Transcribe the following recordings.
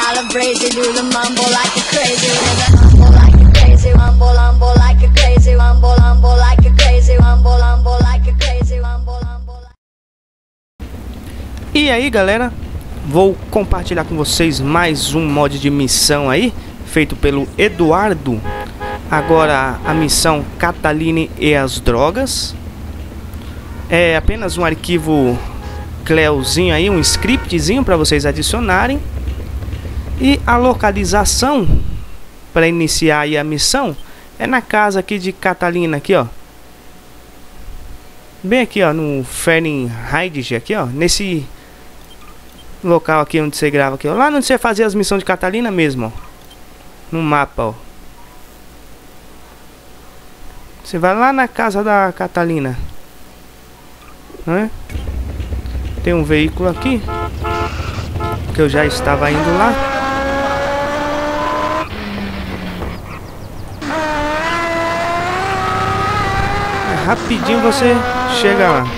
calabrese, do the mumble like a crazy, rumble like a crazy, rumble like a crazy, rumble like a crazy, rumble like a crazy, rumble. E aí galera, vou compartilhar com vocês mais um mod de missão aí, feito pelo Eduardo. Agora a missão Cataline e as drogas. É apenas um arquivo Cleozinho aí, um scriptzinho para vocês adicionarem. E a localização para iniciar aí a missão é na casa aqui de Catalina, aqui ó. Bem aqui ó, no Fahrenheit aqui ó, nesse local aqui onde você grava aqui ó. Lá onde você fazia as missões de Catalina mesmo ó. No mapa ó. Você vai lá na casa da Catalina, né? Tem um veículo aqui que eu já estava indo lá. Rapidinho você chega lá.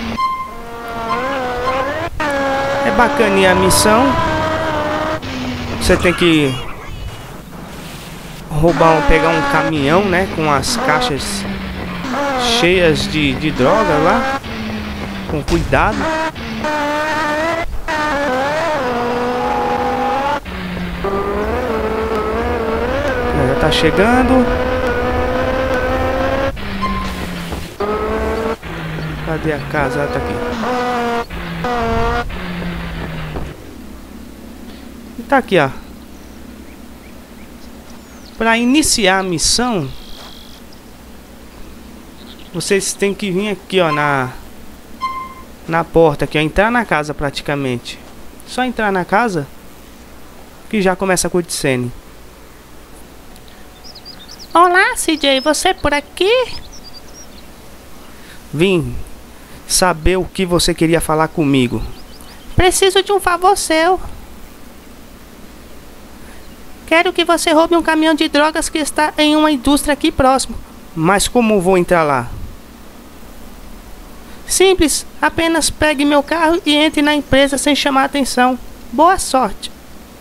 É bacaninha a missão. Você tem que pegar um caminhão, né, com as caixas cheias de droga lá, com cuidado. Já tá chegando. Cadê a casa? Tá aqui. E tá aqui, ó. Para iniciar a missão, vocês têm que vir aqui, ó, na porta aqui, ó, entrar na casa praticamente. Só entrar na casa que já começa a cutscene. Olá, CJ, você por aqui? Vim saber o que você queria falar comigo. Preciso de um favor seu. Quero que você roube um caminhão de drogas que está em uma indústria aqui próximo. Mas como vou entrar lá? Simples, apenas pegue meu carro e entre na empresa sem chamar atenção. Boa sorte.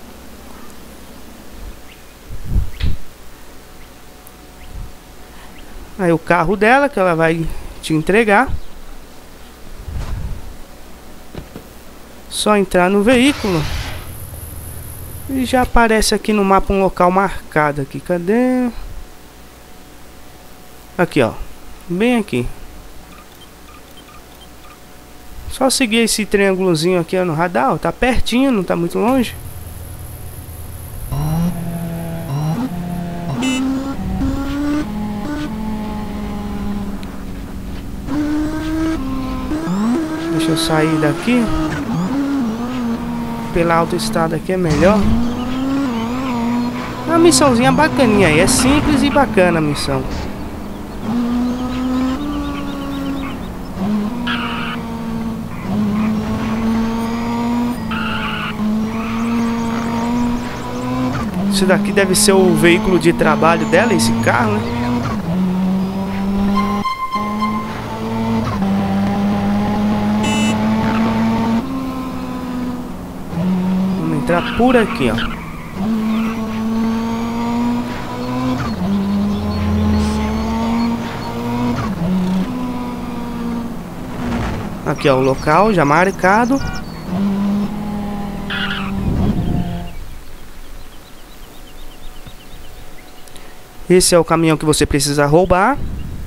Aí o carro dela que ela vai te entregar. Só entrar no veículo e já aparece aqui no mapa um local marcado aqui. Cadê? Aqui ó, bem aqui. Só seguir esse triângulozinho aqui ó, no radar, ó. Tá pertinho, não tá muito longe. Deixa eu sair daqui. Pela autoestrada aqui é melhor. Uma missãozinha bacaninha aí. É simples e bacana a missão. Esse daqui deve ser o veículo de trabalho dela, esse carro, né? Entrar por aqui, ó. Aqui, ó, o local já marcado. Esse é o caminhão que você precisa roubar.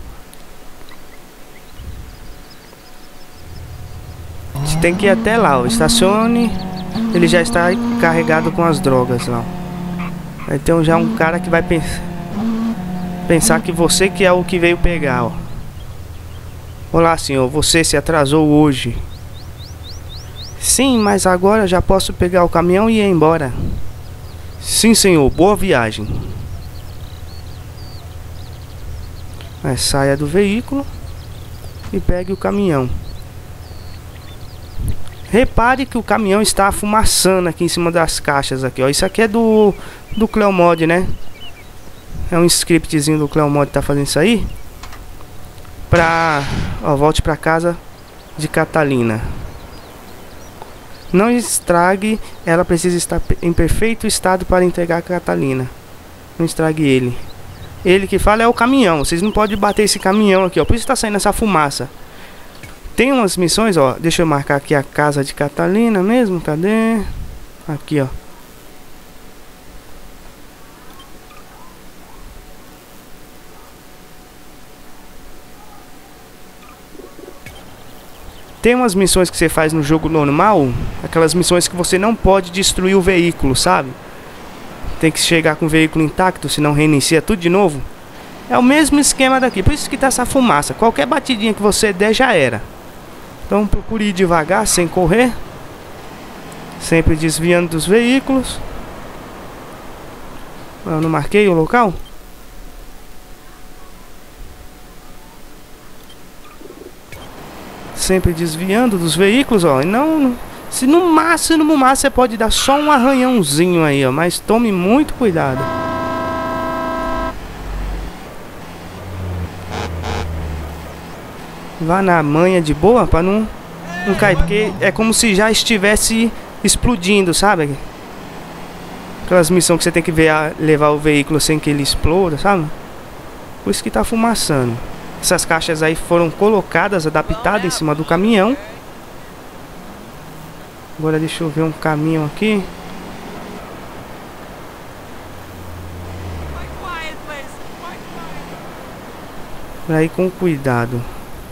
Você tem que ir até lá, ó. Estacione. Ele já está carregado com as drogas lá. Aí tem já um cara que vai pensar que você que é o que veio pegar, ó. Olá, senhor, você se atrasou hoje. Sim, mas agora já posso pegar o caminhão e ir embora. Sim, senhor, boa viagem. Aí saia do veículo e pegue o caminhão. Repare que o caminhão está afumaçando aqui em cima das caixas aqui, ó. Isso aqui é do Cleomod, né? É um scriptzinho do Cleomod que tá fazendo isso aí. Ó, volte pra casa de Catalina. Não estrague, ela precisa estar em perfeito estado para entregar a Catalina. Não estrague ele. Ele que fala é o caminhão. Vocês não podem bater esse caminhão aqui, ó. Por isso tá saindo essa fumaça. Tem umas missões, ó. Deixa eu marcar aqui a casa de Catalina mesmo. Cadê? Aqui, ó. Tem umas missões que você faz no jogo normal. Aquelas missões que você não pode destruir o veículo, sabe? Tem que chegar com o veículo intacto, senão reinicia tudo de novo. É o mesmo esquema daqui, por isso que tá essa fumaça. Qualquer batidinha que você der já era. Então procure ir devagar, sem correr. Sempre desviando dos veículos. Eu não marquei o local? Sempre desviando dos veículos, ó. E não... Se no máximo você pode dar só um arranhãozinho aí, ó. Mas tome muito cuidado. Vá na manha de boa pra não cair. Porque é como se já estivesse explodindo, sabe? Aquelas missões que você tem que ver, levar o veículo sem que ele exploda, sabe? Por isso que tá fumaçando. Essas caixas aí foram colocadas, adaptadas em cima do caminhão. Agora deixa eu ver um caminhão aqui. Pra ir com cuidado.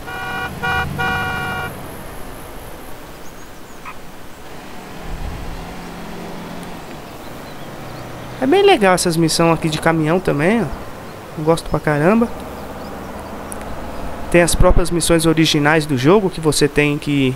É bem legal essas missões aqui de caminhão também, ó. Eu gosto pra caramba. Tem as próprias missões originais do jogo que você tem que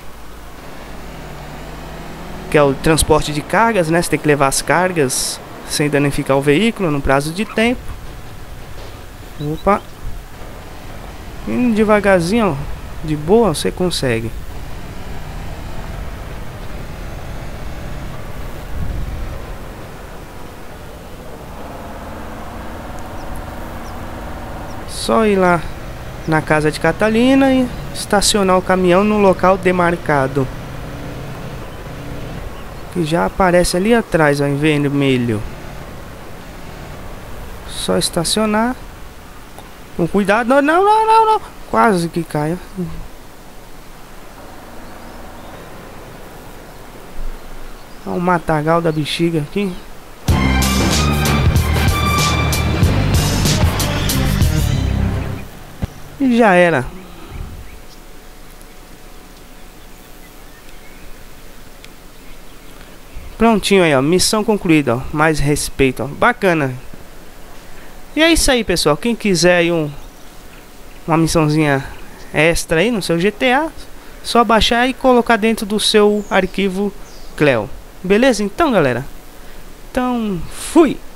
é o transporte de cargas, né? Você tem que levar as cargas sem danificar o veículo no prazo de tempo. Opa. Indo devagarzinho, ó. De boa, você consegue. Só ir lá na casa de Catalina e estacionar o caminhão no local demarcado. Que já aparece ali atrás, ó, em vermelho. Só estacionar. Com cuidado. Não, não, não, não, não. Quase que cai. Olha o matagal da bexiga aqui. E já era. Prontinho aí, ó. Missão concluída, ó. Mais respeito, ó. Bacana. E é isso aí, pessoal. Quem quiser aí uma missãozinha extra aí no seu GTA, só baixar e colocar dentro do seu arquivo Cleo. Beleza? Então, galera. Então, fui!